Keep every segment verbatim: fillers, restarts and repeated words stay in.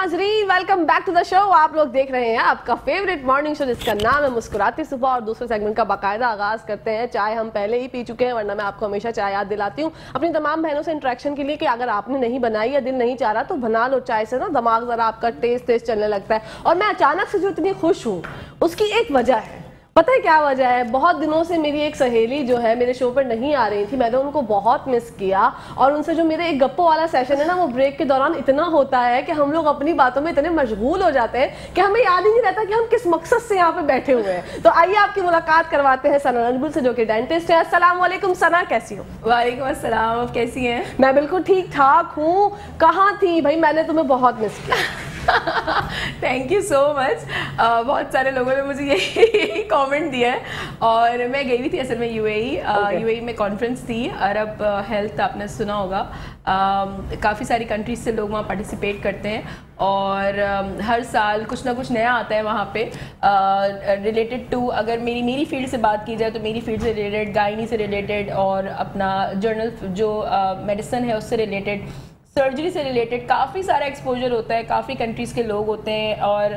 नाजरीन, welcome back to the show. आप लोग देख रहे हैं आपका फेवरेट मॉर्निंग शो जिसका नाम है मुस्कुराती सुबह, और दूसरे सेगमेंट का बाकायदा आगाज करते हैं। चाय हम पहले ही पी चुके हैं, वरना मैं आपको हमेशा चाय याद दिलाती हूँ अपनी तमाम बहनों से इंटरेक्शन के लिए कि अगर आपने नहीं बनाई या दिल नहीं चाह रहा तो बना लो चाय से ना, दिमाग जरा आपका तेज तेज चलने लगता है। और मैं अचानक से जो इतनी खुश हूँ उसकी एक वजह है। पता है क्या वजह है? बहुत दिनों से मेरी एक सहेली जो है मेरे शो पर नहीं आ रही थी, मैंने उनको बहुत मिस किया। और उनसे जो मेरे एक गप्पो वाला सेशन है ना, वो ब्रेक के दौरान इतना होता है कि हम लोग अपनी बातों में इतने मशगूल हो जाते हैं कि हमें याद ही नहीं रहता कि हम किस मकसद से यहाँ पे बैठे हुए हैं। तो आइए आपकी मुलाकात करवाते हैं सना नजबुल से, जो कि डेंटिस्ट है। अस्सलाम वालेकुम सना, कैसी हो? वालेकुम अस्सलाम, आप कैसी हैं? मैं बिल्कुल ठीक ठाक हूँ। कहाँ थी भाई? मैंने तुम्हें बहुत मिस किया। Thank you so much. बहुत सारे लोगों ने मुझे यही कमेंट दिया है। और मैं गई हुई थी असल में यूएई। यूएई में कॉन्फ्रेंस थी, अरब हेल्थ, आपने सुना होगा। uh, काफ़ी सारी कंट्रीज से लोग वहाँ पार्टिसिपेट करते हैं और uh, हर साल कुछ ना कुछ नया आता है वहाँ पे रिलेटेड uh, टू, अगर मेरी मेरी फील्ड से बात की जाए तो मेरी फील्ड से रिलेटेड, गायनी से रिलेटेड, और अपना जर्नल जो मेडिसिन uh, है उससे रिलेटेड, सर्जरी से रिलेटेड काफ़ी सारा एक्सपोजर होता है। काफ़ी कंट्रीज़ के लोग होते हैं और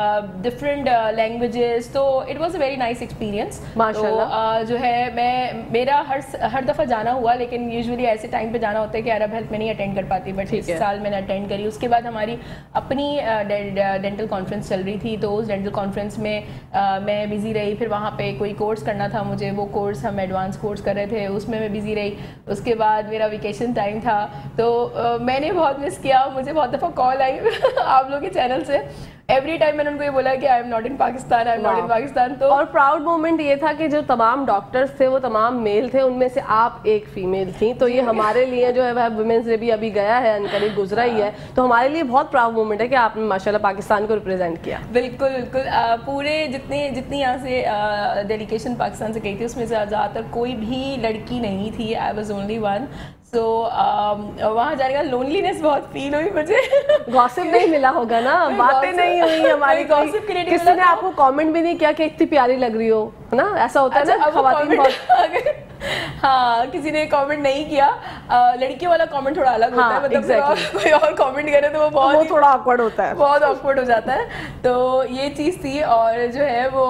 डिफरेंट लैंग्वेजेस, तो it was a very nice experience माशाल्लाह। तो uh, जो है मैं मेरा हर हर दफ़ा जाना हुआ, लेकिन यूजुअली ऐसे टाइम पे जाना होता है कि अरब हेल्थ में नहीं अटेंड कर पाती, बट इस साल मैंने अटेंड करी। उसके बाद हमारी अपनी डेंटल कॉन्फ्रेंस चल रही थी, तो उस डेंटल कॉन्फ्रेंस में uh, मैं बिज़ी रही। फिर वहाँ पे कोई कोर्स करना था मुझे, वो कोर्स हम एडवांस कोर्स कर रहे थे, उसमें मैं बिज़ी रही। उसके बाद मेरा वेकेशन टाइम था, तो uh, मैंने बहुत मिस किया। मुझे बहुत दफ़ा कॉल आई आप लोगों के चैनल से। एवरी टाइम मैंने उनको ये बोला कि I am not in Pakistan, I am not in Pakistan. तो और प्राउड मोमेंट ये था कि जो तमाम डॉक्टर्स थे वो तमाम मेल थे, उनमें से आप एक फीमेल थी। तो ये हमारे लिए जो है वह वुमेन्स डे भी अभी गया है, अनकरीब गुजरा ही है, तो हमारे लिए बहुत प्राउड मोमेंट है कि आपने माशाल्लाह पाकिस्तान को रिप्रेजेंट किया। बिल्कुल बिल्कुल। पूरे जितने जितनी यहाँ से डेलीगेशन पाकिस्तान से गई थी उसमें से ज़्यादातर कोई भी लड़की नहीं थी। I was only one. So so, uh, वहाँ जाने का लोनलीनेस बहुत फील हुई मुझे। गॉसिप नहीं मिला होगा ना, बातें नहीं हुई हमारी, गॉसिप किसी ने आपको कमेंट भी नहीं किया कि इतनी प्यारी लग रही हो, है ना? ऐसा होता है ना खवातीन बहुत। हाँ, किसी ने कमेंट नहीं किया। लड़कियों वाला कमेंट थोड़ा अलग हाँ, होता है, मतलब exactly. कोई और कमेंट करे तो वो बहुत वो थोड़ा ऑकवर्ड होता है, बहुत ऑकवर्ड हो जाता है। तो ये चीज़ थी। और जो है वो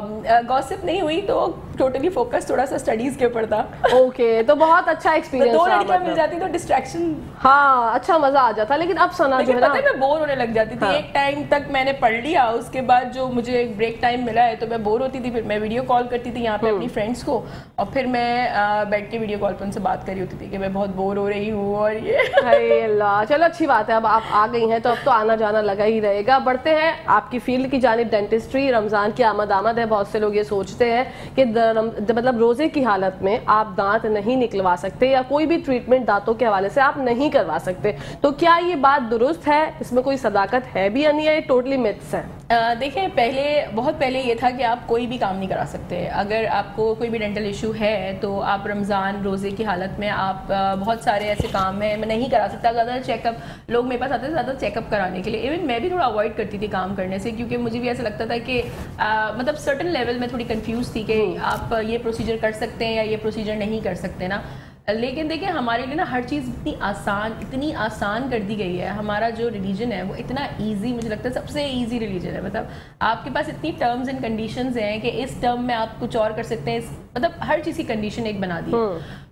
गॉसिप नहीं हुई, तो टोटली फोकस थोड़ा सा स्टडीज के ऊपर था। ओके, तो बहुत अच्छा एक्सपीरियंस। दो लड़कियां मिल जाती तो डिस्ट्रैक्शन, हाँ, अच्छा मजा आ जाता। लेकिन अब सना जो है ना, मैं बोर होने लग जाती थी। एक टाइम तक मैंने पढ़ लिया, उसके बाद जो मुझे एक ब्रेक टाइम मिला है तो मैं बोर होती थी। फिर मैं वीडियो कॉल करती थी यहाँ पे अपनी फ्रेंड्स को, और फिर मैं बैठ के वीडियो कॉल पर उनसे बात कर रही होती थी कि मैं बहुत बोर हो रही हूँ। और ये अल्लाह, चलो अच्छी बात है, अब आप आ गई हैं तो अब तो आना जाना लगा ही रहेगा। बढ़ते हैं आपकी फील्ड की जानिब, डेंटिस्ट्री। रमजान की आमद आमद है, बहुत से लोग ये सोचते हैं कि मतलब रोजे की हालत में आप दांत नहीं निकलवा सकते या कोई भी ट्रीटमेंट दांतों के हवाले से आप नहीं करवा सकते। तो क्या ये बात दुरुस्त है? इसमें कोई सदाकत है भी या नहीं है? टोटली मिथ्स है। देखें, पहले बहुत पहले ये था कि आप कोई भी काम नहीं करा सकते। अगर आपको कोई भी डेंटल इशू है तो आप रमज़ान रोज़े की हालत में आप बहुत सारे ऐसे काम हैं मैं नहीं करा सकता। ज़्यादा चेकअप, लोग मेरे पास आते थे ज़्यादा चेकअप कराने के लिए। इवन मैं भी थोड़ा अवॉइड करती थी काम करने से, क्योंकि मुझे भी ऐसा लगता था कि आ, मतलब सर्टन लेवल में थोड़ी कंफ्यूज थी कि आप ये प्रोसीजर कर सकते हैं या ये प्रोसीजर नहीं कर सकते ना। लेकिन देखिए, हमारे लिए ना हर चीज़ इतनी आसान इतनी आसान कर दी गई है। हमारा जो रिलीजन है वो इतना इजी, मुझे लगता है सबसे इजी रिलीजन है। मतलब आपके पास इतनी टर्म्स एंड कंडीशंस हैं कि इस टर्म में आप कुछ और कर सकते हैं, मतलब हर चीज़ की कंडीशन एक बना दी है।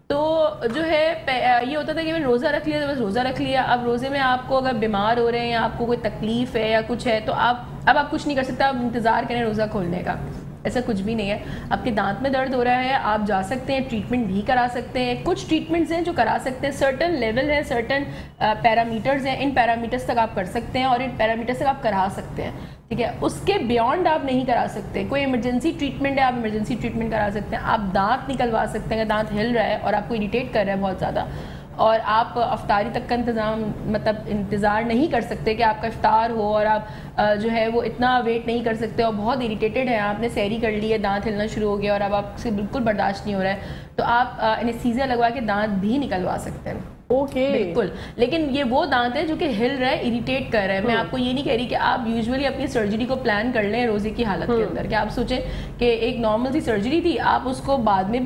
तो जो है ये होता था कि मैं रोज़ा रख लिया तो बस रोज़ा रख लिया। अब रोज़े में आपको अगर बीमार हो रहे हैं या आपको कोई तकलीफ़ है या कुछ है तो आप अब आप कुछ नहीं कर सकते, आप इंतज़ार करें रोज़ा खोलने का। ऐसा कुछ भी नहीं है। आपके दांत में दर्द हो रहा है, आप जा सकते हैं, ट्रीटमेंट भी करा सकते हैं। कुछ ट्रीटमेंट्स हैं जो करा सकते हैं, सर्टन लेवल है, सर्टन पैरामीटर्स हैं, इन पैरामीटर्स तक आप कर सकते हैं और इन पैरामीटर्स तक आप करा सकते हैं, ठीक है। उसके बियॉन्ड आप नहीं करा सकते। कोई इमरजेंसी ट्रीटमेंट है, आप इमरजेंसी ट्रीटमेंट करा सकते हैं। आप दांत निकलवा सकते हैं, दांत हिल रहा है और आपको इरिटेट कर रहा है बहुत ज़्यादा, और आप अफ्तारी तक का इंतज़ाम मतलब इंतज़ार नहीं कर सकते कि आपका इफ्तार हो, और आप जो है वो इतना वेट नहीं कर सकते और बहुत इरिटेटेड है, आपने सहरी कर ली है, दांत हिलना शुरू हो गया और अब आपसे बिल्कुल बर्दाश्त नहीं हो रहा है, तो आप एनेस्थीसिया लगवा के दांत भी निकलवा सकते हैं। Okay okay. बिल्कुल। लेकिन ये वो दांत है जो कि हिल रहा है, इरिटेट कर रहा है। मैं आपको ये नहीं कह रही कि आप यूजुअली अपनी सर्जरी को प्लान कर लें रोज़े की हालत के अंदर, कि आप सोचें कि एक नॉर्मल सी सर्जरी थी, आप उसको बाद में भी आप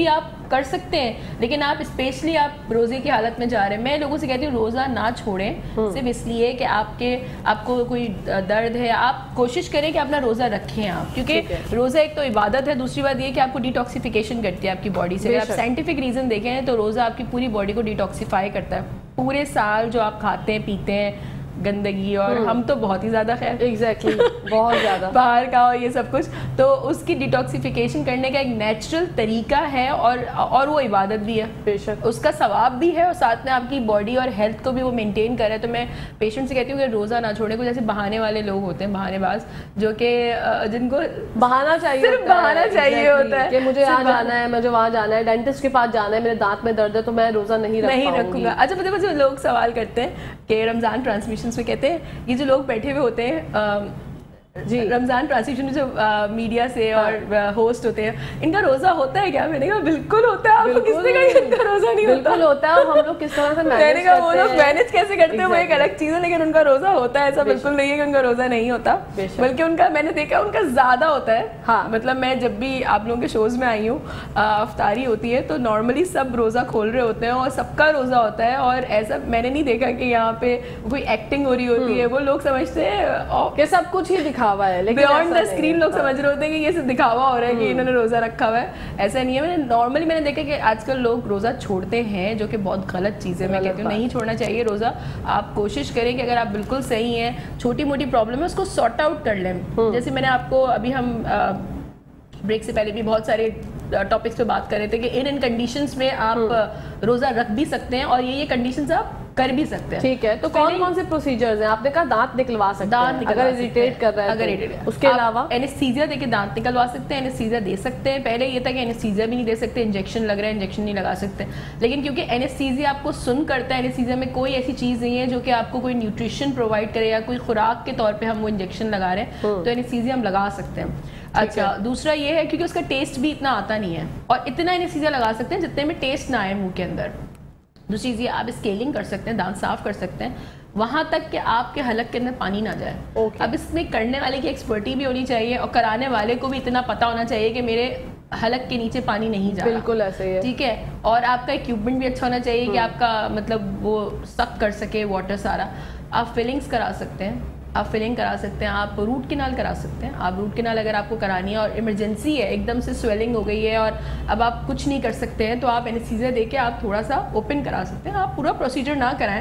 کر سکتے ہیں, لیکن آپ اسپیشلی آپ روزے کی حالت میں جا رہے ہیں, میں لوگوں سے کہتی ہوں روزہ نہ چھوڑیں صرف اس لیے کہ آپ کے آپ کو کوئی درد ہے. آپ کوشش کریں کہ اپنا روزہ رکھیں آپ, کیونکہ روزہ ایک تو عبادت ہے, دوسری بات یہ کہ آپ کو ڈیٹاکسیفیکیشن کرتی ہے آپ کی باڈی سے. اگر آپ سائنٹیفک ریزن دیکھیں تو روزہ آپ کی پوری باڈی کو ڈیٹاکسیفائی کرتا ہے. پورے سال جو آپ کھاتے ہیں پیتے ہیں گندگی, اور ہم تو بہت ہی زیادہ خیر ایگزیکٹلی بہت زیادہ باہر کا اور یہ سب کچھ, تو اس کی ڈیٹاکسیفیکیشن کرنے کا ایک نیچرل طریقہ ہے, اور اور وہ عبادت بھی ہے, بے شک اس کا ثواب بھی ہے, اور ساتھ میں آپ کی باڈی اور ہیلتھ کو بھی وہ مینٹین کر رہے. تو میں پیشنٹ سے کہتی ہوں کہ روزہ نہ چھوڑیں. کچھ ایسے بہانے والے لوگ ہوتے ہیں, بہانے باز, جو کہ جن کو بہانا چاہیے, صرف بہانا چاہیے ہوتا ہے کہ مجھے یہاں جانا ہے, مجھے وہاں جانا ہے, ڈینٹسٹ کے پاس جانا ہے, میرے دانت میں درد ہے تو میں روزہ نہیں نہیں رکھوں گا. اچھا مجھے مجھے لوگ سوال کرتے ہیں کہ رمضان ٹرانسمیشنز میں کہتے ہیں یہ جو لوگ بیٹھے ہوئے ہوتے ہیں جی رمضان ٹرانسلیشن جو میڈیا سے اور ہوسٹ ہوتے ہیں, ان کا روزہ ہوتا ہے کیا؟ میں نے کہا بالکل ہوتا ہے. آپ کو کس نے کہا ان کا روزہ نہیں ہوتا؟ بالکل ہوتا ہے. ہم لوگ کس طرح سے میں نے کہا وہ لوگ مینج کیسے کرتے ہیں وہ ایک الگ چیز ہے, لیکن ان کا روزہ ہوتا ہے. ایسا بالکل نہیں ہے کہ ان کا روزہ نہیں ہوتا, بلکہ ان کا میں نے دیکھا ان کا زیادہ ہوتا ہے. ہاں مطلب میں جب بھی آپ لوگوں کے شوز میں آئی ہوں, افطاری ہوتی ہے تو نارملی سب روزہ کھول رہے ہوتے ہیں اور سب کا روزہ ہوتا ہے, اور ایسا میں نے نہیں دیکھا کہ یہاں پہ کوئی ایکٹنگ ہو رہی ہوتی ہے. وہ لوگ سمجھتے ہیں کہ سب کچھ ہی دکھاوا ہے, لیکن اسکرین لوگ سمجھ رہے ہوتے ہیں کہ یہ صرف دکھاوا ہو رہا ہے کہ انہوں نے روزہ رکھا ہوا ہے. ایسا نہیں ہے. میں نے نارملی میں نے دیکھا کہ آج کل لوگ روزہ چھوڑتے ہیں, جو کہ بہت غلط چیز ہے. میں کہتی ہوں نہیں چھوڑنا چاہیے روزہ. آپ کوشش کریں کہ اگر آپ بالکل صحیح ہیں, چھوٹی موٹی پرابلم ہے اس کو سارٹ آؤٹ کر لیں. جیسے میں نے آپ کو ابھی ہم بریک سے پہلے بھی بہت سارے ٹاپکس پہ بات کر رہے تھے کہ ان ان کنڈیشنز میں آپ روزہ رکھ بھی سکتے ہیں, اور یہ یہ کنڈیشنز آپ کر بھی سکتے ہیں. ٹھیک ہے, تو کون کون سے پروسیجرز ہیں؟ آپ نے کہا دانت نکلوا سکتے ہیں اگر اریٹیٹ کر رہا ہے, اگر اس کے علاوہ اینستھیزیا دے کے دانت نکلوا سکتے ہیں, اینستھیزیا دے سکتے ہیں. پہلے یہ تھا کہ اینستھیزیا بھی نہیں دے سکتے, انجیکشن لگ رہا ہے انجیکشن نہیں لگا سکتے, لیکن کیونکہ اینستھیزیا آپ کو سن کرتا ہے, اینستھیزیا میں کوئی ایسی چیز نہیں ہے جو کہ آپ کو کوئی نیوٹریشن پرووائڈ کرے یا کوئی خوراک کے طور پہ ہم وہ انجیکشن لگا رہے ہیں, تو اینستھیزیا ہم لگا سکتے ہیں. اچھا دوسرا یہ ہے کیونکہ اس کا ٹیسٹ بھی اتنا آتا نہیں ہے, اور اتنا اینستھیزیا لگا سکتے ہیں جتنے میں ٹیسٹ نہ آئے منہ کے اندر. دوسری چیز یہ آپ اسکیلنگ کر سکتے ہیں, دانت صاف کر سکتے ہیں وہاں تک کہ آپ کے حلق کے اندر پانی نہ جائے. اب اس میں کرنے والے کی ایکسپرٹی بھی ہونی چاہیے, اور کرانے والے کو بھی اتنا پتہ ہونا چاہیے کہ میرے حلق کے نیچے پانی نہیں جا رہا. بالکل ایسے ہی ہے. ٹھیک ہے, اور آپ کا اکوپمنٹ بھی اچھا ہونا چاہیے کہ آپ کا مطلب وہ سک کر سکے واٹر سارا. آپ فلنگس کرا سکتے ہیں, آپ فلنگ کرا سکتے ہیں, آپ روٹ کنال کرا سکتے ہیں. آپ روٹ کنال اگر آپ کو کرانی ہے اور ایمرجنسی ہے, ایک دم سے سویلنگ ہو گئی ہے اور اب آپ کچھ نہیں کر سکتے ہیں, تو آپ اینستھیزیا دے کے آپ تھوڑا سا اوپن کرا سکتے ہیں. آپ پورا پروسیجر نہ کرائیں,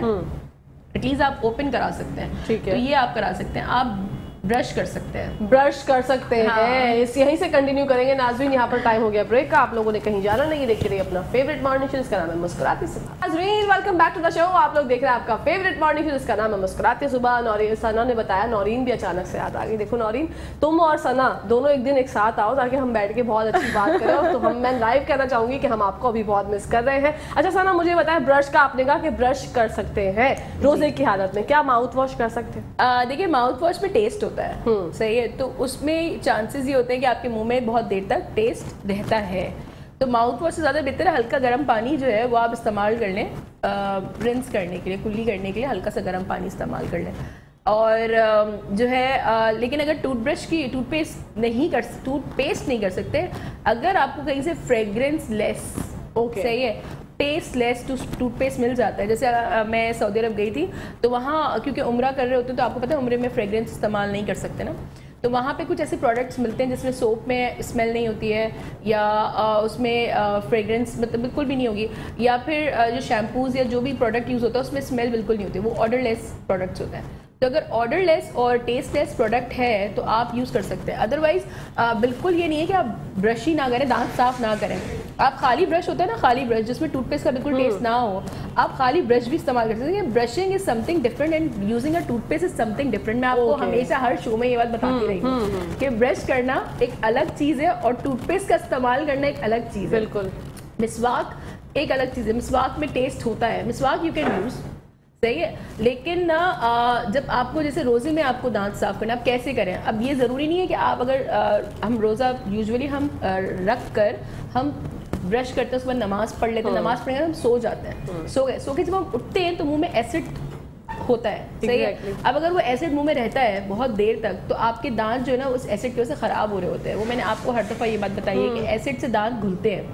ایٹ لیسٹ آپ اوپن کرا سکتے ہیں. ٹھیک ہے, تو یہ آپ کرا سکتے ہیں. آپ برش کر سکتے ہیں, برش کر سکتے ہیں. اس یہیں سے کنٹینیو کریں گے. ناظرین یہاں پر ٹائم ہو گیا بریک کا, آپ لوگوں نے کہیں جانا نہیں, دیکھتے رہیے اپنا فیوریٹ مارننگ شو, اس کا نام ہے مسکراتی صبح. ناظرین welcome back to the show. آپ لوگ دیکھ رہے ہیں آپ کا فیوریٹ مارننگ شو, اس کا نام ہے مسکراتی صبح. نورین ثنا نے بتایا, نورین بھی اچانک سے یاد آ گئی. دیکھو نورین, تم اور ثنا دونوں ایک دن ایک ساتھ آؤ تاکہ ہم بیٹھ کے بہت اچھی بات کریں. اور تو ہم میں لائیو کہنا چاہوں گی کہ ہم آپ کو ابھی بہت مس کر رہے ہیں. اچھا ثنا مجھے بتایا, برش کا آپ نے کہا کہ برش کر سکتے ہیں روزے کی حالت میں, کیا ماؤتھ واش کر سکتے ہیں؟ دیکھیے ماؤتھ واش میں ٹیسٹ ہوتا ہے, صحیح ہے, تو اس میں چانسز یہ ہوتے ہیں کہ آپ کے منہ میں بہت دیر تک ٹیسٹ رہتا ہے. تو ماؤتھ واش سے زیادہ بہتر ہے ہلکا گرم پانی جو ہے وہ آپ استعمال کر لیں, رنس کرنے کے لیے, کلی کرنے کے لیے ہلکا سا گرم پانی استعمال کر لیں. اور جو ہے لیکن اگر ٹوتھ برش کی ٹوتھ پیسٹ نہیں کر ٹوتھ پیسٹ نہیں کر سکتے, اگر آپ کو کہیں سے فریگرنس لیس, صحیح ہے, ٹیسٹ لیس ٹوتھ پیسٹ مل جاتا ہے. جیسے میں سعودی عرب گئی تھی تو وہاں کیونکہ عمرہ کر رہے ہوتے ہیں تو آپ کو پتہ ہے عمرے میں فریگرنس استعمال نہیں کر سکتے نا, تو وہاں پہ کچھ ایسے پروڈکٹس ملتے ہیں جس میں سوپ میں اسمیل نہیں ہوتی ہے, یا اس میں فریگرنس مطلب بالکل بھی نہیں ہوگی, یا پھر جو شیمپوز یا جو بھی پروڈکٹ یوز ہوتا ہے اس میں اسمیل بالکل نہیں ہوتی, وہ آڈر لیس پروڈکٹس ہوتے ہیں. تو اگر آرڈر لیس اور ٹیسٹ لیس پروڈکٹ ہے تو آپ یوز کر سکتے ہیں. ادروائز بالکل یہ نہیں ہے کہ آپ برش ہی نہ کریں, دانت صاف نہ کریں. آپ خالی برش ہوتا ہے نا, خالی برش جس میں ٹوتھ پیسٹ کا بالکل ٹیسٹ نہ ہو, آپ خالی برش بھی استعمال کر سکتے ہیں. Brushing is something different and using a toothpaste is something different. میں آپ کو ہمیشہ ہر شو میں یہ بات بتاتی رہی ہوں کہ برش کرنا ایک الگ چیز ہے اور ٹوتھ پیسٹ کا استعمال کرنا ایک الگ چیز ہے. بالکل. مسواک ایک الگ چیز ہے, مسواک میں ٹیسٹ ہوتا ہے, مسواک یو کین یوز, صحیح ہے, لیکن جب آپ کو جیسے روزے میں آپ کو دانت صاف کرنا, آپ کیسے کریں؟ اب یہ ضروری نہیں ہے کہ آپ اگر ہم روزہ یوزولی ہم رکھ کر ہم برش کرتے ہیں, اس کے بعد نماز پڑھ لیتے ہیں, نماز پڑھنے کے بعد ہم سو جاتے ہیں, سو گئے, سو کے جب ہم اٹھتے ہیں تو منہ میں ایسڈ ہوتا ہے, صحیح ہے. اب اگر وہ ایسڈ منہ میں رہتا ہے بہت دیر تک تو آپ کے دانت جو ہے نا اس ایسڈ کی وجہ سے خراب ہو رہے ہوتے ہیں. وہ میں نے آپ کو ہر دفعہ یہ بات بتائی ہے کہ ایسڈ سے دانت گھلتے ہیں.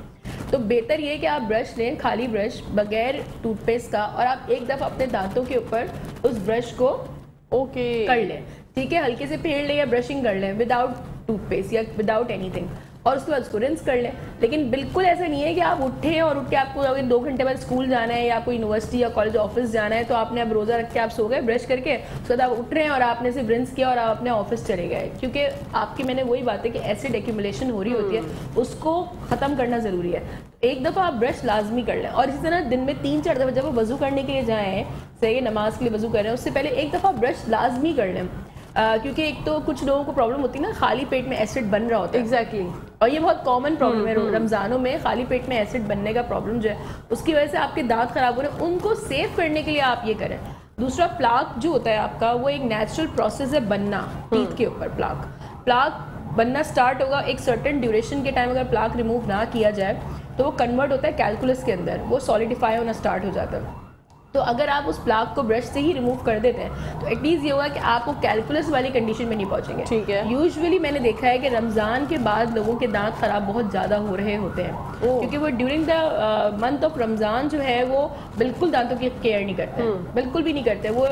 تو بہتر یہ کہ آپ برش لیں, خالی برش بغیر ٹوتھ پیسٹ کا, اور آپ ایک دفعہ اپنے دانتوں کے اوپر اس برش کو اوکے کر لیں, ٹھیک ہے, ہلکے سے پھیر لیں یا برشنگ کر لیں وداؤٹ ٹوتھ پیسٹ یا وداؤٹ اینی تھنگ, اور اس کے بعد اس کو رنس کر لیں. لیکن بالکل ایسا نہیں ہے کہ آپ اٹھیں اور اٹھ کے آپ کو اگر دو گھنٹے بعد اسکول جانا ہے یا آپ کو یونیورسٹی یا کالج آفس جانا ہے تو آپ نے اب روزہ رکھ کے آپ سو گئے برش کر کے, اس کے بعد آپ اٹھ رہے ہیں اور آپ نے صرف رنس کیا اور آپ اپنے آفس چلے گئے, کیونکہ آپ کی, میں نے وہی بات ہے کہ ایسڈ ایکیومولیشن ہو رہی ہوتی ہے, اس کو ختم کرنا ضروری ہے. ایک دفعہ آپ برش لازمی کر لیں, اور اسی طرح دن میں تین چار دفعہ جب وہ وضو کرنے کے لیے جائیں, صحیح نماز کے لیے وضو کر رہے ہیں, اس سے پہلے ایک دفعہ برش لازمی کر لیں, کیونکہ ایک تو کچھ لوگوں کو پرابلم ہوتی ہے نا, خالی پیٹ میں ایسڈ بن رہا ہوتا ہے. ایگزیکٹلی, اور یہ بہت کامن پرابلم ہے رمضانوں میں, خالی پیٹ میں ایسڈ بننے کا پرابلم جو ہے اس کی وجہ سے آپ کے دانت خراب ہو رہے ہیں, ان کو سیو کرنے کے لیے آپ یہ کریں. دوسرا, پلاک جو ہوتا ہے آپ کا, وہ ایک نیچرل پروسیس ہے بننا ٹیتھ کے اوپر. پلاک پلاک بننا اسٹارٹ ہوگا ایک سرٹن ڈیوریشن کے ٹائم, اگر پلاک ریموو نہ کیا جائے تو وہ کنورٹ ہوتا ہے کیلکولس کے اندر, وہ سالیڈیفائی ہونا اسٹارٹ ہو جاتا ہے. تو اگر آپ اس پلاک کو برش سے ہی ریموو کر دیتے ہیں تو ایٹ لیسٹ یہ ہوگا کہ آپ کو کیلکولس والی کنڈیشن میں نہیں پہنچیں گے. ٹھیک ہے. یوزولی میں نے دیکھا ہے کہ رمضان کے بعد لوگوں کے دانت خراب بہت زیادہ ہو رہے ہوتے ہیں, کیونکہ وہ during the month of Ramzan جو ہے وہ بالکل دانتوں کی کیئر نہیں کرتے, بالکل بھی نہیں کرتے. وہ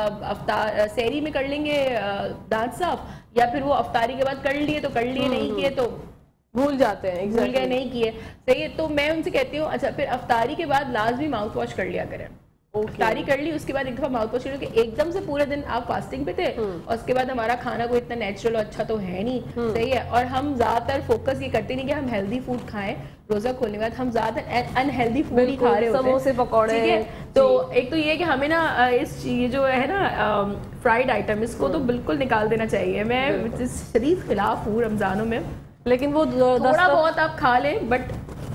سحری میں کر لیں گے دانت صاف, یا پھر وہ افطاری کے بعد کر لیے تو کر لیے, نہیں کیے تو بھول جاتے ہیں, بھول گئے, نہیں کیے, صحیح ہے. تو میں ان سے کہتی ہوں اچھا پھر افطاری کے بعد لازمی ماؤتھ واش کر لیا کریں. افطاری کر لی, اس کے بعد ایک دفعہ ماؤتھ واش, کہ ایک دم سے پورے دن آپ فاسٹنگ پہ تھے, اور اس کے بعد ہمارا کھانا کوئی اتنا نیچرل اور اچھا تو ہے نہیں, صحیح ہے. اور ہم زیادہ تر فوکس یہ کرتے نہیں کہ ہم ہیلدی فوڈ کھائیں روزہ کھولنے کے بعد, ہم زیادہ تر انہیلدی فوڈ ہی کھا رہے ہوتے ہیں, سموسے پکوڑے. تو ایک تو یہ کہ ہمیں نا اس یہ جو ہے نا فرائیڈ آئٹم, اس کو تو بالکل نکال دینا چاہیے. میں شدید خلاف ہوں رمضانوں میں, لیکن وہ تھوڑا بہت آپ کھا لیں, بٹ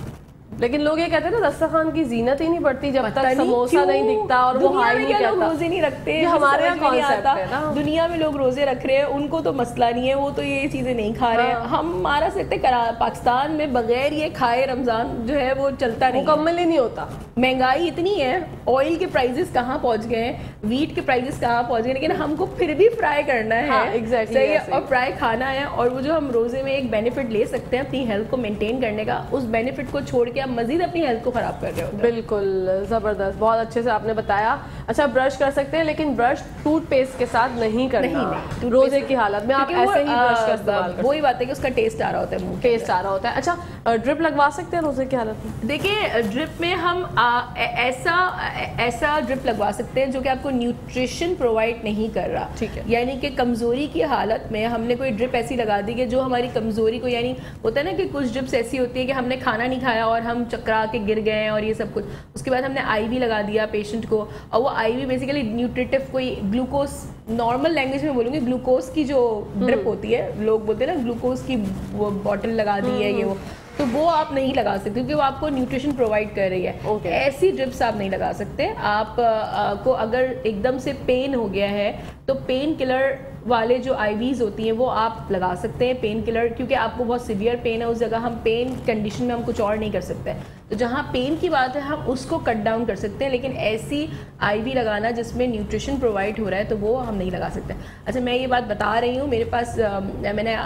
لیکن لوگ یہ کہتے ہیں نا دسترخوان کی زینت ہی نہیں بڑھتی جب تک سموسا نہیں دکھتا اور وہ ہائی نہیں کہتا. لوگ روزے نہیں رکھتے, ہمارے یہاں کانسیپٹ ہے نا, دنیا میں لوگ روزے رکھ رہے ہیں, ان کو تو مسئلہ نہیں ہے, وہ تو یہ چیزیں نہیں کھا رہے ہیں. ہم ہمارا سکتے پاکستان میں بغیر یہ کھائے رمضان جو ہے وہ چلتا نہیں, مکمل ہی نہیں ہوتا. مہنگائی اتنی ہے, آئل کے پرائزز کہاں پہنچ گئے ہیں, ویٹ کے پرائزز کہاں پہنچ گئے, لیکن ہم کو پھر بھی فرائی کرنا ہے, صحیح ہے, اور فرائی کھانا ہے. اور وہ جو ہم روزے میں ایک بینیفٹ لے سکتے ہیں اپنی ہیلتھ کو مینٹین کرنے کا, اس بینیفٹ کو چھوڑ کے آپ مزید اپنی ہیلتھ کو خراب کر رہے ہو. بالکل زبردست, بہت اچھے سے آپ نے بتایا. اچھا, برش کر سکتے ہیں لیکن برش ٹوتھ پیسٹ کے ساتھ نہیں کرنا روزے کی حالت میں, آپ ایسے ہی برش کا استعمال کریں. وہی بات ہے کہ اس کا ٹیسٹ آ رہا ہوتا ہے, منہ ٹیسٹ آ رہا ہوتا ہے. اچھا, ڈرپ لگوا سکتے ہیں روزے کی حالت میں؟ دیکھیں, ڈرپ میں ہم ایسا ایسا ڈرپ لگوا سکتے ہیں جو کہ آپ کو نیوٹریشن پرووائڈ نہیں کر رہا. ٹھیک ہے, یعنی کہ کمزوری کی حالت میں ہم نے کوئی ڈرپ ایسی لگا دی کہ جو ہماری کمزوری کو, یعنی ہوتا ہے نا کہ کچھ ڈرپس ایسی ہوتی ہے کہ ہم نے کھانا نہیں کھایا اور ہم چکرا کے گر گئے اور یہ سب کچھ, اس کے بعد ہم نے آئی وی لگا دیا پیشنٹ کو, اور وہ آئی وی بیسیکلی نیوٹریٹو کوئی گلوکوز, نارمل لینگویج میں بولوں گی گلوکوز کی جو ڈرپ ہوتی ہے, لوگ بولتے ہیں نا گلوکوز کی وہ بوٹل لگا دی ہے یہ وہ, تو وہ آپ نہیں لگا سکتے کیونکہ وہ آپ کو نیوٹریشن پرووائڈ کر رہی ہے. ایسی ڈرپس آپ نہیں لگا سکتے. آپ کو اگر ایک دم سے پین ہو گیا ہے تو پین کلر والے جو آئی ویز ہوتی ہیں وہ آپ لگا سکتے ہیں, پین کلر, کیونکہ آپ کو بہت سیویئر پین ہے اس جگہ, ہم پین کنڈیشن میں ہم کچھ اور نہیں کر سکتے. تو جہاں پین کی بات ہے ہم اس کو کٹ ڈاؤن کر سکتے ہیں, لیکن ایسی آئی وی لگانا جس میں نیوٹریشن پرووائڈ ہو رہا ہے تو وہ ہم نہیں لگا سکتے. اچھا, میں یہ بات بتا رہی ہوں, میرے پاس میں نے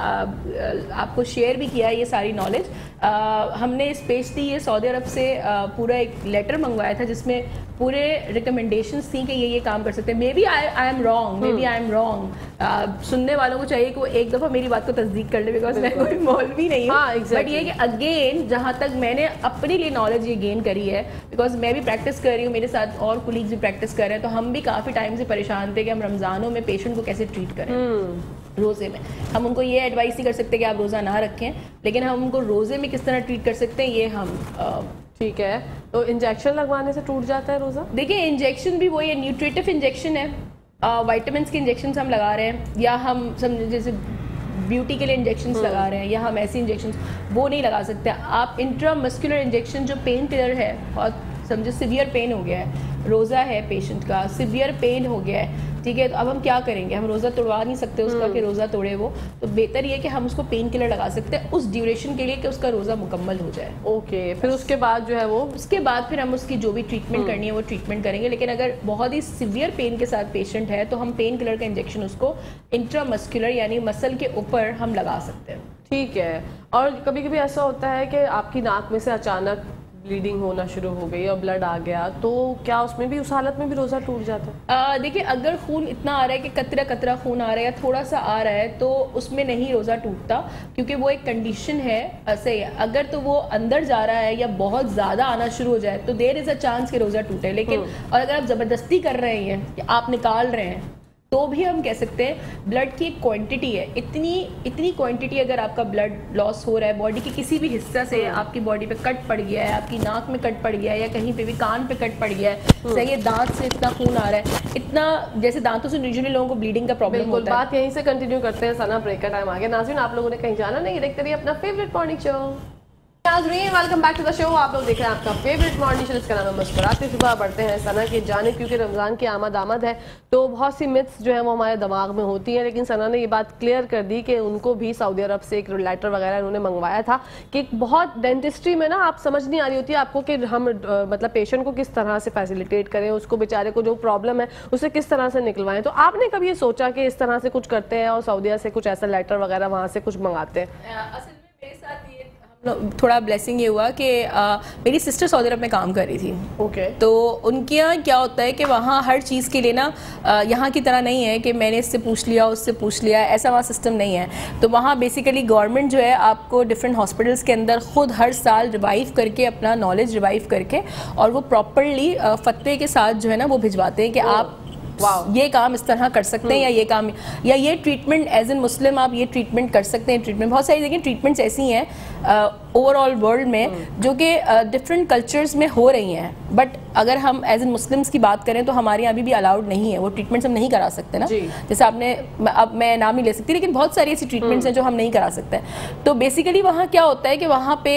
آپ کو شیئر بھی کیا ہے یہ ساری نالج. ہم نے اسپیشلی یہ سعودی عرب سے پورا ایک لیٹر منگوایا تھا جس میں پورے ریکمنڈیشنس تھیں کہ یہ یہ کام کر سکتے ہیں. Maybe I am wrong, maybe I am wrong. سننے والوں کو چاہیے کہ وہ ایک دفعہ میری بات کو تصدیق کر لے, بیکاز میں کوئی مولوی نہیں ہوں, بٹ یہ کہ اگین جہاں تک میں نے اپنے لیے نالج یہ گین کری ہے, بیکاز میں بھی پریکٹس کر رہی ہوں, میرے ساتھ اور کولیگز بھی پریکٹس کر رہے ہیں, تو ہم بھی کافی ٹائم سے پریشان تھے کہ ہم رمضانوں میں پیشنٹ کو کیسے ٹریٹ کریں. روزے میں ہم ان کو یہ ایڈوائس نہیں کر سکتے کہ آپ روزہ نہ رکھیں, لیکن ہم ان کو روزے میں کس طرح ٹریٹ کر سکتے ہیں یہ ہم. ٹھیک ہے, تو انجیکشن لگوانے سے ٹوٹ جاتا ہے روزہ؟ دیکھیں, انجیکشن بھی وہی ہے, نیوٹریٹو انجیکشن ہے, وائٹامنس کے انجیکشنس ہم لگا رہے ہیں, یا ہم سمجھ جیسے بیوٹی کے لیے انجیکشنس لگا رہے ہیں, یا ہم ایسی انجیکشنس وہ نہیں لگا سکتے. آپ انٹرا مسکولر انجیکشن جو پین کلر ہے, اور سمجھو سیویئر پین ہو گیا ہے, روزہ ہے پیشنٹ کا, سیویئر پین ہو گیا ہے, ٹھیک ہے, تو اب ہم کیا کریں گے, ہم روزہ توڑوا نہیں سکتے اس کا کہ روزہ توڑے وہ, تو بہتر یہ کہ ہم اس کو پین کلر لگا سکتے ہیں اس ڈیوریشن کے لیے کہ اس کا روزہ مکمل ہو جائے. اوکے, پھر اس کے بعد جو ہے وہ اس کے بعد پھر ہم اس کی جو بھی ٹریٹمنٹ کرنی ہے وہ ٹریٹمنٹ کریں گے. لیکن اگر بہت ہی سیویئر پین کے ساتھ پیشنٹ ہے تو ہم پین کلر کا انجیکشن اس کو انٹرا مسکولر یعنی مسل کے اوپر ہم لگا سکتے ہیں. ٹھیک ہے. اور کبھی کبھی ایسا ہوتا ہے کہ آپ کی ناک میں سے اچانک بلیڈنگ ہونا شروع ہو گئی اور بلڈ آ گیا, تو کیا اس میں بھی اس حالت میں بھی روزہ ٹوٹ جاتا ہے؟ دیکھیں اگر خون اتنا آ رہا ہے کہ قطرہ قطرہ خون آ رہا ہے یا تھوڑا سا آ رہا ہے تو اس میں نہیں روزہ ٹوٹتا, کیونکہ وہ ایک کنڈیشن ہے. ایسے اگر تو وہ اندر جا رہا ہے یا بہت زیادہ آنا شروع ہو جائے تو دیر از اے چانس کہ روزہ ٹوٹے. لیکن اور اگر آپ زبردستی کر رہے ہیں کہ آپ نکال رہے ہیں تو بھی ہم کہہ سکتے ہیں بلڈ کی ایک کوانٹٹی ہے, اتنی اتنی کوانٹٹی اگر آپ کا بلڈ لاس ہو رہا ہے باڈی کے کسی بھی حصہ سے, آپ کی باڈی پہ کٹ پڑ گیا ہے, آپ کی ناک میں کٹ پڑ گیا ہے یا کہیں پہ بھی کان پہ کٹ پڑ گیا ہے, صحیح ہے, دانت سے اتنا خون آ رہا ہے, اتنا جیسے دانتوں سے یوزلی لوگوں کو بلیڈنگ کا پرابلم ہوتا ہے. بات یہیں سے کنٹینیو کرتے ہیں, ثنا بریک کا ٹائم آ گیا. ناظرین آپ لوگوں نے کہیں جانا نہیں, دیکھتے رہیے اپنا فیوریٹ مارننگ شو. ناظرین welcome back to the show. آپ لوگ دیکھ رہے ہیں آپ کا فیوریٹ مارننگ شو جس کا نام ہے مسکراتے صبح. بڑھتے ہیں ثنا کی جانب, کیونکہ رمضان کی آمد آمد ہے تو بہت سی متس جو ہیں وہ ہمارے دماغ میں ہوتی ہیں, لیکن ثنا نے یہ بات کلیئر کر دی کہ ان کو بھی سعودی عرب سے ایک لیٹر وغیرہ انہوں نے منگوایا تھا کہ بہت ڈینٹسٹری میں نا آپ سمجھ نہیں آ رہی ہوتی ہے آپ کو کہ ہم مطلب پیشنٹ کو کس طرح سے فیسیلیٹیٹ کریں, اس کو بیچارے کو جو پرابلم ہے اسے کس طرح سے نکلوائیں. تو آپ نے کبھی یہ سوچا کہ اس طرح سے کچھ کرتے ہیں اور سعودیہ سے کچھ ایسا لیٹر وغیرہ وہاں سے کچھ منگاتے ہیں؟ اصل میں میرے ساتھ یہ تھوڑا بلیسنگ یہ ہوا کہ میری سسٹر سعودی عرب میں کام کر رہی تھی. اوکے. تو ان کے یہاں کیا ہوتا ہے کہ وہاں ہر چیز کے لیے نا یہاں کی طرح نہیں ہے کہ میں نے اس سے پوچھ لیا اس سے پوچھ لیا, ایسا وہاں سسٹم نہیں ہے. تو وہاں بیسیکلی گورنمنٹ جو ہے آپ کو ڈفرینٹ ہاسپٹلس کے اندر خود ہر سال ریوائیو کر کے اپنا نالج ریوائیو کر کے اور وہ پراپرلی فتوے کے ساتھ جو ہے نا وہ بھجواتے ہیں کہ آپ یہ کام اس طرح کر سکتے ہیں یا یہ کام یا یہ ٹریٹمنٹ ایز این مسلم آپ یہ ٹریٹمنٹ کر سکتے ہیں. ٹریٹمنٹ بہت ساری دیکھیں ٹریٹمنٹس ایسی ہیں اوور آل ورلڈ میں جو کہ ڈفرینٹ کلچرز میں ہو رہی ہیں, بٹ اگر ہم ایز این مسلمس کی بات کریں تو ہمارے یہاں ابھی بھی الاؤڈ نہیں ہے, وہ ٹریٹمنٹس ہم نہیں کرا سکتے نا. جیسے آپ نے اب میں نام ہی لے سکتی, لیکن بہت ساری ایسی ٹریٹمنٹس ہیں جو ہم نہیں کرا سکتے. تو بیسیکلی وہاں کیا ہوتا ہے کہ وہاں پہ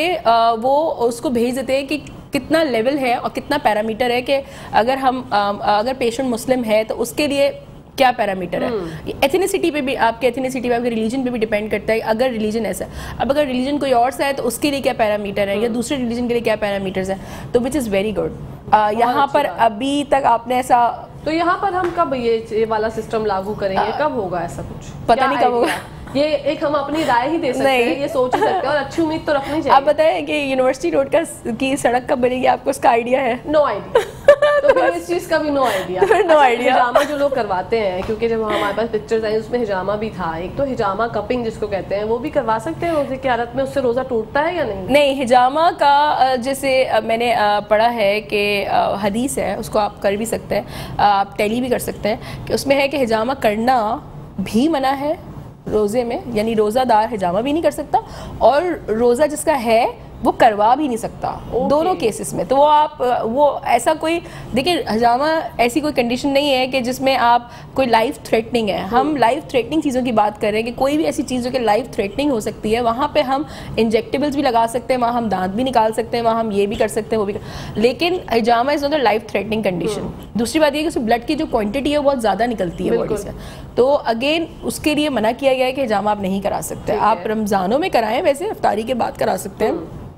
وہ اس کو بھیج دیتے ہیں کہ کتنا لیول ہے اور کتنا پیرامیٹر ہے کہ اگر ہم اگر پیشنٹ مسلم ہے تو اس کے لیے کیا پیرامیٹر ہے. ایتھنیسٹی پہ بھی آپ کے ایتھنیسٹی پہ آپ کے ریلیجن پہ بھی ڈیپینڈ کرتا ہے. اگر ریلیجن ایسا ہے, اب اگر ریلیجن کوئی اور سا ہے تو اس کے لیے کیا پیرامیٹر ہے یا دوسرے ریلیجن کے لیے کیا پیرامیٹرز ہیں, تو وچ از ویری گڈ. یہاں پر ابھی تک آپ نے ایسا, تو یہاں پر ہم کب یہ والا سسٹم لاگو کریں گے, کب ہوگا ایسا کچھ پتہ نہیں کب ہوگا. یہ ایک ہم اپنی رائے ہی دے سکتے ہیں, یہ سوچ ہی سکتے ہیں اور اچھی امید تو رکھنی چاہیے. آپ بتائیں کہ یونیورسٹی روڈ کا کی سڑک کب بنے گی, آپ کو اس کا آئیڈیا ہے؟ No idea. تو پھر اس چیز کا بھی نو آئیڈیا. No idea. ہجامہ جو لوگ کرواتے ہیں, کیونکہ جب ہمارے پاس پکچرز آئی اس میں ہجامہ بھی تھا, ایک تو ہجامہ کپنگ جس کو کہتے ہیں, وہ بھی کروا سکتے ہیں روزے کی حالت میں, اس سے روزہ ٹوٹتا ہے یا نہیں؟ نہیں, ہجامہ کا جیسے میں نے پڑھا ہے کہ حدیث ہے, اس کو آپ کر بھی سکتے ہیں, آپ ٹیلی بھی کر سکتے ہیں, کہ اس میں ہے کہ ہجامہ کرنا بھی منع ہے روزے میں, یعنی روزہ دار ہجامہ بھی نہیں کر سکتا اور روزہ جس کا ہے وہ کروا بھی نہیں سکتا, دونوں کیسز میں. تو وہ آپ وہ ایسا کوئی دیکھیں ہجامہ ایسی کوئی کنڈیشن نہیں ہے کہ جس میں آپ کوئی لائف تھریٹننگ ہے. ہم لائف تھریٹننگ چیزوں کی بات کر رہے ہیں کہ کوئی بھی ایسی چیز جو کہ لائف تھریٹننگ ہو سکتی ہے, وہاں پہ ہم انجیکٹیبلس بھی لگا سکتے ہیں, وہاں ہم دانت بھی نکال سکتے ہیں, وہاں ہم یہ بھی کر سکتے ہیں وہ بھی کر, لیکن ہجامہ is not life threatening condition. دوسری بات یہ کہ اس میں بلڈ کی جو کوانٹٹی ہے وہ بہت زیادہ نکلتی ہے باڈی سے, تو اگین اس کے لیے منع کیا گیا ہے کہ ہجامہ آپ نہیں کرا سکتے. آپ رمضانوں میں کرائیں, ویسے افطاری کے بعد کرا سکتے ہیں.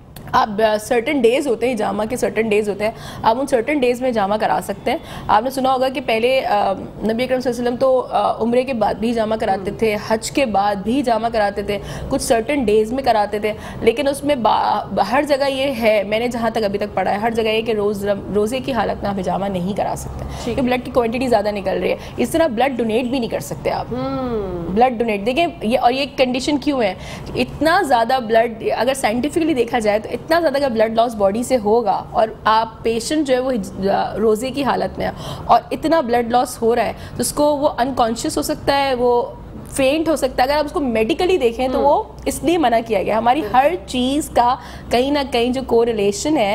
آپ سرٹن ڈیز ہوتے ہیں ہجامہ کے, سرٹن ڈیز ہوتے ہیں, آپ ان سرٹن ڈیز میں ہجامہ کرا سکتے ہیں. آپ نے سنا ہوگا کہ پہلے نبی اکرم صلی اللہ علیہ وسلم تو عمرے کے بعد بھی ہجامہ کراتے تھے, حج کے بعد بھی ہجامہ کراتے تھے, کچھ سرٹن ڈیز میں کراتے تھے, لیکن اس میں ہر جگہ یہ ہے, میں نے جہاں تک ابھی تک پڑھا ہے, ہر جگہ یہ کہ روز روزے کی حالت میں آپ ہجامہ نہیں کرا سکتے کیونکہ بلڈ کی کوانٹٹی زیادہ نکل رہی ہے. اس طرح بلڈ ڈونیٹ بھی نہیں کر سکتے آپ, بلڈ ڈونیٹ دیکھیں یہ, اور یہ کنڈیشن کیوں ہے, اتنا زیادہ بلڈ اگر سائنٹیفکلی دیکھا جائے تو اتنا زیادہ اگر بلڈ لاس باڈی سے ہوگا اور آپ پیشنٹ جو ہے وہ روزے کی حالت میں ہے اور اتنا بلڈ لاس ہو رہا ہے تو اس کو وہ انکانشیس ہو سکتا ہے, وہ فینٹ ہو سکتا ہے. اگر آپ اس کو میڈیکلی دیکھیں تو وہ اس لیے منع کیا گیا. ہماری ہر چیز کا کہیں نہ کہیں جو کو ریلیشن ہے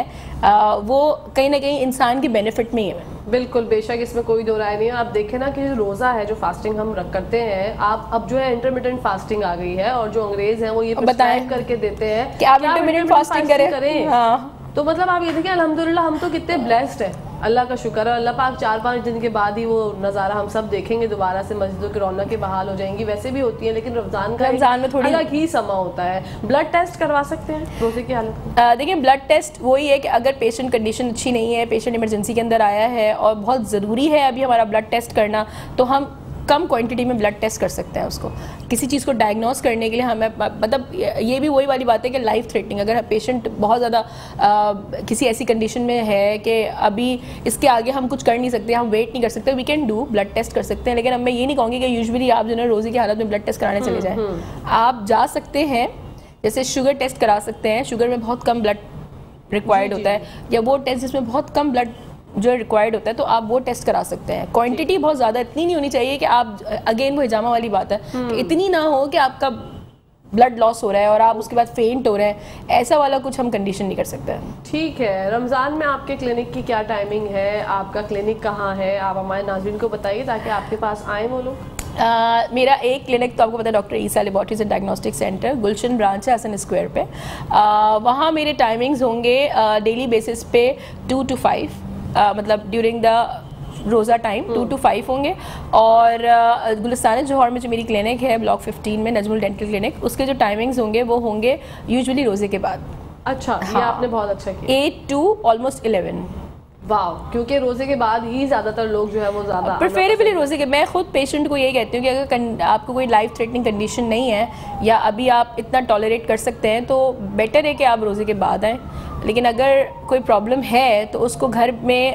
وہ کہیں نہ کہیں انسان کے بینیفٹ میں ہی ہے. بالکل, بے شک اس میں کوئی دو رائے نہیں ہے. آپ دیکھیں نا کہ روزہ ہے جو فاسٹنگ ہم رکھ کرتے ہیں, آپ اب جو ہے انٹرمیٹنٹ فاسٹنگ آ گئی ہے, اور جو انگریز ہیں وہ یہ پرسکرائب کر کے دیتے ہیں کہ آپ انٹرمیٹنٹ فاسٹنگ کریں. کریں ہاں تو مطلب آپ یہ دیکھیں الحمدللہ ہم تو کتنے بلیسڈ ہیں, اللہ کا شکر ہے. اللہ پاک چار پانچ دن کے بعد ہی وہ نظارہ ہم سب دیکھیں گے دوبارہ سے, مسجدوں کی رونقیں بحال ہو جائیں گی. ویسے بھی ہوتی ہیں لیکن رمضان کا رمضان میں تھوڑی الگ ہی سما ہوتا ہے. بلڈ ٹیسٹ کروا سکتے ہیں روزے کی حالت میں؟ دیکھیں بلڈ ٹیسٹ وہی ہے کہ اگر پیشنٹ کنڈیشن اچھی نہیں ہے, پیشنٹ ایمرجنسی کے اندر آیا ہے اور بہت ضروری ہے ابھی ہمارا بلڈ ٹیسٹ کرنا, تو ہم کم کوانٹٹی میں بلڈ ٹیسٹ کر سکتے ہیں اس کو. کسی چیز کو ڈائگنوز کرنے کے لیے ہمیں مطلب یہ بھی وہی والی بات ہے کہ لائف تھریٹنگ, اگر پیشنٹ بہت زیادہ کسی ایسی کنڈیشن میں ہے کہ ابھی اس کے آگے ہم کچھ کر نہیں سکتے, ہم ویٹ نہیں کر سکتے, we can do blood test کر سکتے ہیں. لیکن اب میں یہ نہیں کہوں گی کہ یوزلی آپ جو ہے روزے کی حالت میں بلڈ ٹیسٹ کرانے چلے جائیں. آپ جا سکتے ہیں, جیسے شوگر ٹیسٹ کرا سکتے ہیں, شوگر میں بہت کم بلڈ ریکوائرڈ ہوتا ہے, یا وہ ٹیسٹ جس میں بہت کم بلڈ جو ریکوائرڈ ہوتا ہے تو آپ وہ ٹیسٹ کرا سکتے ہیں. کوانٹٹی بہت زیادہ اتنی نہیں ہونی چاہیے کہ آپ, اگین وہ ہجامہ والی بات ہے کہ اتنی نہ ہو کہ آپ کا بلڈ لاس ہو رہا ہے اور آپ اس کے بعد فینٹ ہو رہے ہیں, ایسا والا کچھ ہم کنڈیشن نہیں کر سکتے. ٹھیک ہے. رمضان میں آپ کے کلینک کی کیا ٹائمنگ ہے, آپ کا کلینک کہاں ہے, آپ ہمارے ناظرین کو بتائیے تاکہ آپ کے پاس آئیں وہ لوگ. Uh, میرا ایک کلینک تو آپ کو پتا ہے doctor Essa laboratories and diagnostic centre Gulshan branch ہے حسن اسکوائر پہ. uh, وہاں میرے ٹائمنگز ہوں گے ڈیلی بیسس پہ ٹو ٹو فائیو, مطلب during the roza time to to five ہوں گے. اور گلستان جوہر میں جو میری کلینک ہے بلاک ففٹین میں نجم الڈینٹل کلینک, اس کے جو ٹائمنگز ہوں گے وہ ہوں گے یوزلی روزے کے بعد. اچھا, یہ آپ نے بہت اچھا کیا. Eight to almost eleven. Wow, کیونکہ روزے کے بعد ہی زیادہ تر لوگ جو ہے وہ زیادہ پریفریبلی روزے کے. میں خود پیشنٹ کو یہ کہتی ہوں کہ اگر آپ کو کوئی لائف تھریٹنگ کنڈیشن نہیں ہے یا ابھی آپ اتنا ٹالریٹ کر سکتے ہیں تو بیٹر ہے کہ آپ روزے کے بعد آئیں. لیکن اگر کوئی پرابلم ہے تو اس کو گھر میں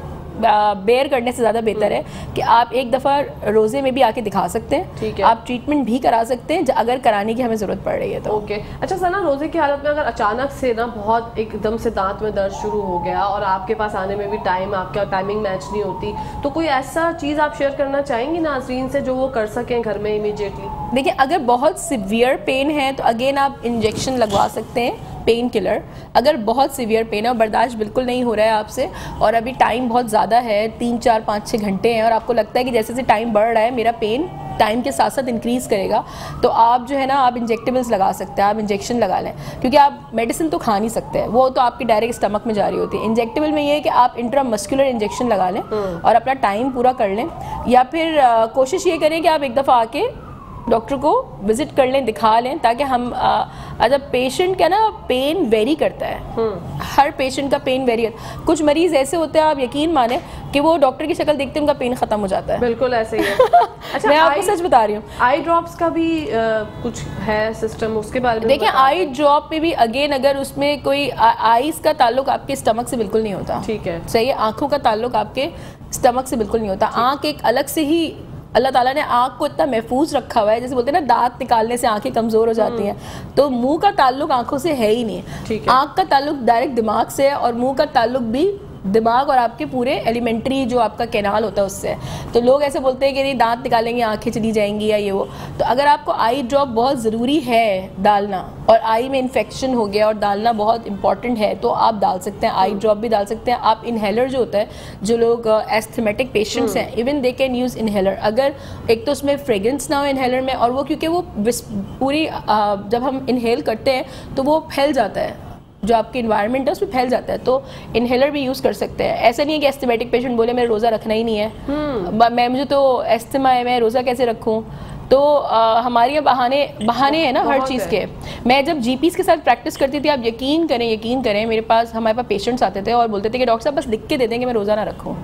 بیئر کرنے سے زیادہ بہتر ہے کہ آپ ایک دفعہ روزے میں بھی آ کے دکھا سکتے ہیں, آپ ٹریٹمنٹ بھی کرا سکتے ہیں اگر کرانے کی ہمیں ضرورت پڑ رہی ہے تو. اوکے. اچھا سنا, روزے کی حالت میں اگر اچانک سے نا بہت ایک دم سے دانت میں درد شروع ہو گیا اور آپ کے پاس آنے میں بھی ٹائم, آپ کا ٹائمنگ میچ نہیں ہوتی, تو کوئی ایسا چیز آپ شیئر کرنا چاہیں گی ناظرین سے جو وہ کر سکیں گھر میں امیجیٹلی؟ دیکھیں اگر بہت سیویئر پین ہے تو اگین آپ انجیکشن لگوا سکتے ہیں, پین کلر. اگر بہت سیویئر پین ہے اور برداشت بالکل نہیں ہو رہا ہے آپ سے اور ابھی ٹائم بہت زیادہ ہے, تین چار پانچ چھ گھنٹے ہیں, اور آپ کو لگتا ہے کہ جیسے جیسے ٹائم بڑھ رہا ہے میرا پین ٹائم کے ساتھ ساتھ انکریز کرے گا, تو آپ جو ہے نا آپ انجیکٹیبلس لگا سکتے ہیں, آپ انجیکشن لگا لیں. کیونکہ آپ میڈیسن تو کھا نہیں سکتے, وہ تو آپ کی ڈائریکٹ اسٹمک میں جاری ہوتی ہے. انجیکٹیبل میں یہ ہے کہ آپ انٹرا مسکولر انجیکشن لگا لیں اور اپنا ٹائم پورا کر لیں, یا پھر کوشش یہ کریں کہ آپ ایک دفعہ آ کے ڈاکٹر کو وزٹ کر لیں, دکھا لیں, تاکہ ہم جب پیشنٹ کا نا پین ویری کرتا ہے, ہر پیشنٹ کا پین ویری کرتا ہے. کچھ مریض ایسے ہوتے ہیں آپ یقین مانیں کہ وہ ڈاکٹر کی شکل دیکھتے ہیں ان کا پین ختم ہو جاتا ہے. بالکل ایسے ہی ہے. اچھا, میں آپ کو سچ بتا رہی ہوں. آئی ڈراپس کا بھی کچھ ہے سسٹم, اس کے بارے میں دیکھیں آئی ڈراپ میں بھی اگین اگر اس میں کوئی آئیز کا تعلق آپ کے اسٹمک سے بالکل نہیں ہوتا. ٹھیک ہے, صحیح ہے. آنکھوں کا تعلق آپ کے اسٹمک سے بالکل نہیں ہوتا. آنکھ ایک الگ سے ہی اللہ تعالیٰ نے آنکھ کو اتنا محفوظ رکھا ہوا ہے, جیسے بولتے ہیں نا دانت نکالنے سے آنکھیں کمزور ہو جاتی ہیں, تو منہ کا تعلق آنکھوں سے ہے ہی نہیں. آنکھ کا تعلق ڈائریکٹ دماغ سے ہے, اور منہ کا تعلق بھی دماغ اور آپ کے پورے ایلیمنٹری جو آپ کا کینال ہوتا ہے اس سے. تو لوگ ایسے بولتے ہیں کہ نہیں دانت نکالیں گے آنکھیں چلی جائیں گی یا یہ وہ. تو اگر آپ کو آئی ڈراپ بہت ضروری ہے ڈالنا, اور آئی میں انفیکشن ہو گیا اور ڈالنا بہت امپورٹنٹ ہے, تو آپ ڈال سکتے ہیں, آئی ڈراپ بھی ڈال سکتے ہیں. آپ انہیلر جو ہوتا ہے, جو لوگ ایستھمیٹک پیشنٹس ہیں even they can use inhaler. اگر ایک تو اس میں فریگرنس نہ ہو انہیلر میں, اور وہ کیونکہ وہ پوری جب ہم انہیل کرتے ہیں تو وہ پھیل جاتا ہے, جو آپ کی انوائرمنٹ ہے اس میں پھیل جاتا ہے, تو انہیلر بھی یوز کر سکتے ہیں. ایسا نہیں ہے کہ ایستھمیٹک پیشنٹ بولے میں روزہ رکھنا ہی نہیں ہے, میں مجھے تو ایستھما ہے میں روزہ کیسے رکھوں. تو ہمارے یہاں بہانے بہانے ہیں نا ہر چیز کے. میں جب جی پیز کے ساتھ پریکٹس کرتی تھی, آپ یقین کریں یقین کریں میرے پاس ہمارے پاس پیشنٹس آتے تھے اور بولتے تھے کہ ڈاکٹر صاحب بس لکھ کے دے دیں کہ میں روزہ نہ رکھوں.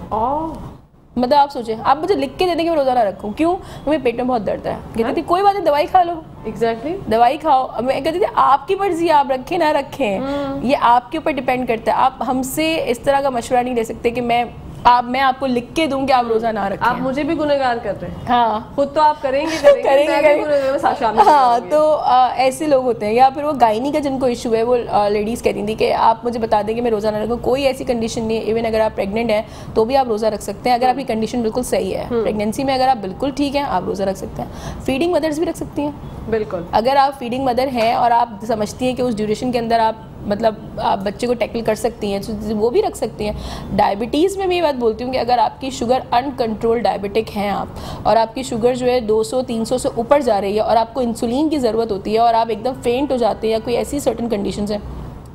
مطلب آپ سوچیں, آپ مجھے لکھ کے دے دیں کہ میں روزہ نہ رکھوں. کیوں؟ میرے پیٹ میں بہت درد ہے. کہتے تھے کوئی بات نہیں دوائی کھا لو. ایگزیکٹلی, دوائی کھاؤ. میں کہتی تھی آپ کی مرضی, آپ رکھیں نہ رکھیں, یہ آپ کے اوپر ڈیپینڈ کرتا ہے. آپ ہم سے اس طرح کا مشورہ نہیں لے سکتے کہ میں آپ میں آپ کو لکھ کے دوں کہ آپ روزہ نہ رکھیں. آپ مجھے بھی گنہگار کر رہے ہیں. ہاں, خود تو آپ کریں گے کریں گے. ہاں, تو ایسے لوگ ہوتے ہیں. یا پھر وہ گائنی کا جن کو ایشو ہے, وہ لیڈیز کہتی تھی کہ آپ مجھے بتا دیں کہ میں روزہ نہ رکھوں. کوئی ایسی کنڈیشن نہیں ہے. ایون اگر آپ پریگننٹ ہیں تو بھی آپ روزہ رکھ سکتے ہیں, اگر آپ کی کنڈیشن بالکل صحیح ہے. پریگنینسی میں اگر آپ بالکل ٹھیک ہیں آپ روزہ رکھ سکتے ہیں. فیڈنگ مدرس بھی رکھ سکتی ہیں. بالکل, اگر آپ فیڈنگ مدر ہیں اور آپ سمجھتی ہیں کہ اس ڈیوریشن کے اندر آپ مطلب آپ بچے کو ٹیکل کر سکتی ہیں, وہ بھی رکھ سکتی ہیں. ڈائبٹیز میں میں یہ بات بولتی ہوں کہ اگر آپ کی شوگر ان کنٹرول ڈائبٹک ہیں آپ, اور آپ کی شوگر جو ہے دو سو تین سو سے اوپر جا رہی ہے, اور آپ کو انسولین کی ضرورت ہوتی ہے, اور آپ ایک دم فینٹ ہو جاتے ہیں, یا کوئی ایسی سرٹن کنڈیشنز ہیں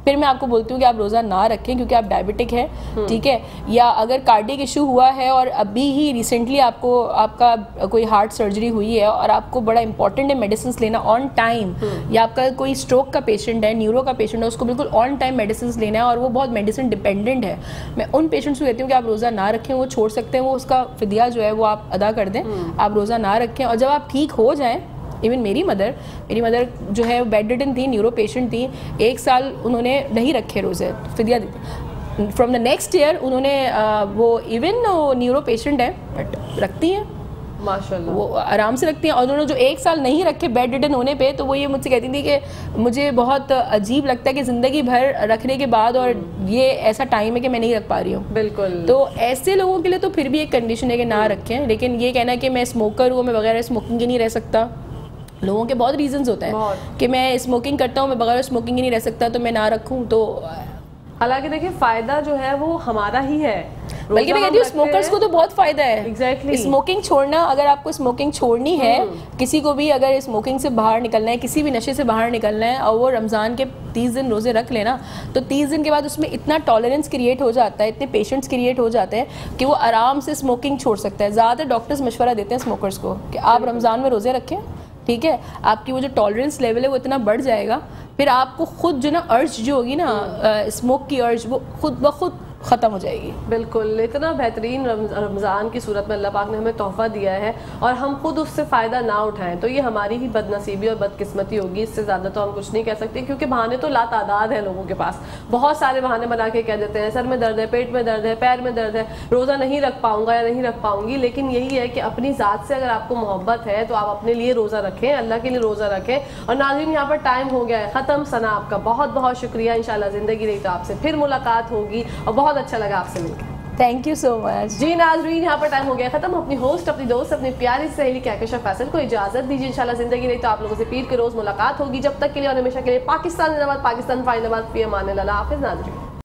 پھر میں آپ کو بولتی ہوں کہ آپ روزہ نہ رکھیں کیونکہ آپ ڈائبٹک ہیں, ٹھیک ہے, یا اگر کارڈیک ایشو ہوا ہے اور ابھی ہی ریسنٹلی آپ کو آپ کا کوئی ہارٹ سرجری ہوئی ہے اور آپ کو بڑا امپورٹنٹ ہے میڈیسنس لینا آن ٹائم, یا آپ کا کوئی اسٹروک کا پیشنٹ ہے, نیورو کا پیشنٹ ہے, اس کو بالکل آن ٹائم میڈیسنس لینا ہے اور وہ بہت میڈیسن ڈپینڈنٹ ہے, میں ان پیشنٹس کو کہتی ہوں کہ آپ روزہ نہ رکھیں, وہ چھوڑ سکتے ہیں, وہ اس کا فدیہ جو ہے وہ آپ ادا کر دیں, آپ روزہ نہ رکھیں. اور جب آپ ٹھیک ہو جائیں, ایون میری مدر میری مدر جو ہے بیڈ ریڈن تھی, نیورو پیشنٹ تھی, ایک سال انہوں نے نہیں رکھے روزے, فدیہ دیتے. فرام دا نیکسٹ ایئر انہوں نے وہ ایون نیورو پیشنٹ ہے بٹ رکھتی ہیں ماشاءاللہ, وہ آرام سے رکھتی ہیں. اور انہوں نے جو ایک سال نہیں رکھے بیڈ ریڈن ہونے پہ, تو وہ یہ مجھ سے کہتی تھی کہ مجھے بہت عجیب لگتا ہے کہ زندگی بھر رکھنے کے بعد اور یہ ایسا ٹائم ہے کہ میں نہیں رکھ پا رہی ہوں. بالکل. تو ایسے لوگوں کے لیے تو پھر بھی ایک کنڈیشن ہے کہ نہ رکھیں, لیکن یہ کہنا کہ میں اسموکر ہوں, میں بغیر اسموکنگ کے نہیں رہ سکتا, لوگوں کے بہت ریزنز ہوتے ہیں کہ میں اسموکنگ کرتا ہوں, میں بغیر اسموکنگ ہی نہیں رہ سکتا, تو میں نہ رکھوں. تو حالانکہ دیکھیں فائدہ جو ہے وہ ہمارا ہی ہے, بلکہ میں کہتی ہوں اسموکرز کو تو بہت فائدہ ہے. ایگزیکٹلی, اسموکنگ چھوڑنا, اگر آپ کو اسموکنگ چھوڑنی ہے, کسی کو بھی اگر اسموکنگ سے باہر نکلنا ہے, کسی بھی نشے سے باہر نکلنا ہے, اور وہ رمضان کے تیس دن روزے رکھ لینا, تو تیس دن کے بعد اس میں اتنا ٹالرنس کریٹ ہو جاتا ہے, اتنے پیشنٹس کریٹ ہو جاتے ہیں کہ وہ آرام سے اسموکنگ چھوڑ سکتا ہے. زیادہ تر ڈاکٹرز مشورہ دیتے ہیں اسموکرز کو کہ آپ رمضان میں روزے رکھیں, ٹھیک ہے, آپ کی وہ جو ٹالرنس لیول ہے وہ اتنا بڑھ جائے گا, پھر آپ کو خود جو نا ارج جو ہوگی نا اسموک کی ارج, وہ خود بخود ختم ہو جائے گی. بالکل, اتنا بہترین رمضان کی صورت میں اللہ پاک نے ہمیں تحفہ دیا ہے اور ہم خود اس سے فائدہ نہ اٹھائیں تو یہ ہماری ہی بد نصیبی اور بد قسمتی ہوگی. اس سے زیادہ تو ہم کچھ نہیں کہہ سکتے, کیونکہ بہانے تو لا تعداد ہیں لوگوں کے پاس, بہت سارے بہانے بنا کے کہہ دیتے ہیں سر میں درد ہے, پیٹ میں درد ہے, پیر میں درد ہے, روزہ نہیں رکھ پاؤں گا یا نہیں رکھ پاؤں گی. لیکن یہی ہے کہ اپنی ذات سے اگر آپ کو محبت ہے تو آپ اپنے لیے روزہ رکھیں, اللہ کے لیے روزہ رکھیں. اور ناظرین یہاں پر ٹائم ہو گیا ہے ختم. ثنا آپ کا بہت بہت شکریہ, انشاءاللہ زندگی رہی تو آپ سے پھر ملاقات ہوگی, اور بہت اچھا لگا آپ سے مل کے. تھینک یو سو مچ. جی ناظرین, یہاں پر ٹائم ہو گیا ختم. اپنی ہوسٹ, اپنی دوست, اپنی پیاری سہیلی کہکشاں فیصل کو اجازت دیجیے. انشاءاللہ زندگی رہی تو آپ لوگوں سے پیر کے روز ملاقات ہوگی. جب تک کے لیے اور ہمیشہ کے لیے پاکستان زندہ باد, پاکستان فائن آباد, فی امان اللہ. حافظ ناظرین.